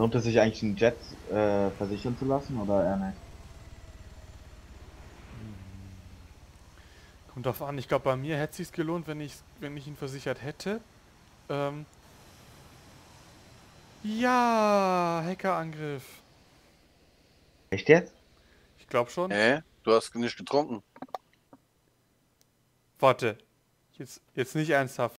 Lohnt es sich eigentlich einen Jet versichern zu lassen oder eher nicht? Kommt drauf an. Ich glaube, bei mir hätte es sich gelohnt, wenn ich ihn versichert hätte. Ähm, ja, Hackerangriff. Echt jetzt? Ich glaube schon. Hä? Du hast nicht getrunken. Warte. Jetzt nicht ernsthaft.